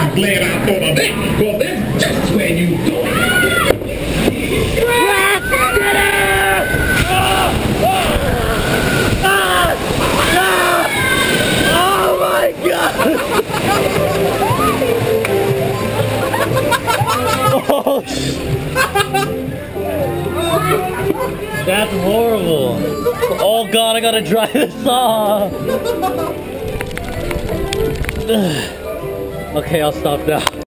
I'm glad I thought of that, because that's just where you go. Oh my God! Oh, that's horrible. Oh God, I gotta dry this off. Okay, I'll stop now.